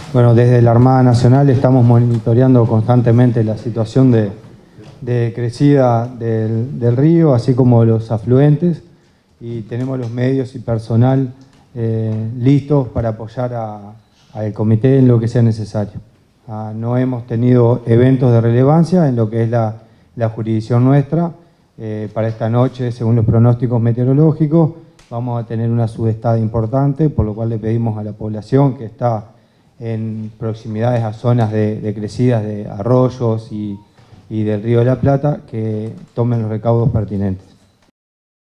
Bueno, desde la Armada Nacional estamos monitoreando constantemente la situación de crecida del río, así como los afluentes, y tenemos los medios y personal listos para apoyar al comité en lo que sea necesario. No hemos tenido eventos de relevancia en lo que es la jurisdicción nuestra. Para esta noche, según los pronósticos meteorológicos, vamos a tener una subestada importante, por lo cual le pedimos a la población que está en proximidades a zonas de crecidas de arroyos y del Río de la Plata que tomen los recaudos pertinentes.